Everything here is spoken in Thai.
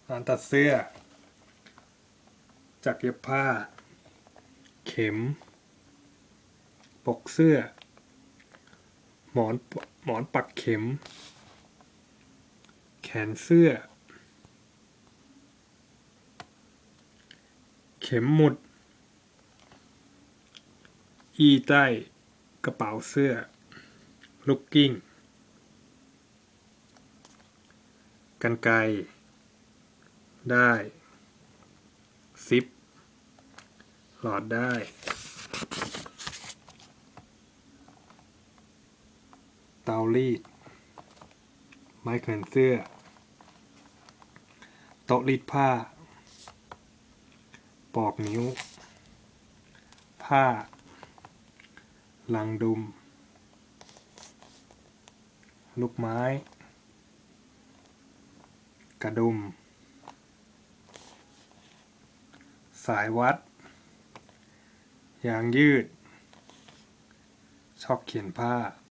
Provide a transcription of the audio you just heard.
ร้านตัดเสื้อจักรเย็บผ้าเข็มปกเสื้อหมอนปักเข็มแขนเสื้อเข็มหมุดอี้ใต้กระเป๋าเสื้อลูกกิ้งกรรไกรได้ซิปหลอดได้เตารีดไม้แขวนเสื้อโต๊ะรีดผ้าปอกนิ้วผ้าลังดุมลูกไม้กระดุมสายวัดยางยืดช็อกเขียนผ้า